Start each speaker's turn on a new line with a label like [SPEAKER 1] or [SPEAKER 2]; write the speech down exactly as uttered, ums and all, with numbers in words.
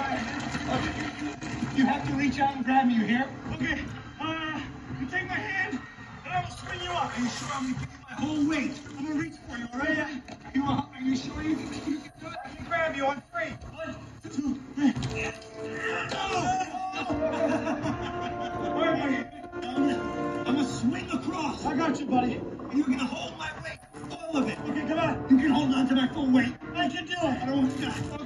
[SPEAKER 1] You have to reach out and grab me, you hear?
[SPEAKER 2] Okay, uh, you take my hand, and I will swing you up. Are you sure I'm gonna give you my whole weight? I'm gonna reach for you, all right?
[SPEAKER 1] Yeah. You are, are you sure you can, you can do it?
[SPEAKER 2] I can grab you on three. One, two, three. All right, buddy. I'm gonna swing across.
[SPEAKER 1] I got you, buddy.
[SPEAKER 2] And you're gonna hold my weight, all of it.
[SPEAKER 1] Okay, come on.
[SPEAKER 2] You can hold on to my full weight.
[SPEAKER 1] I can do it.
[SPEAKER 2] I don't want to stop.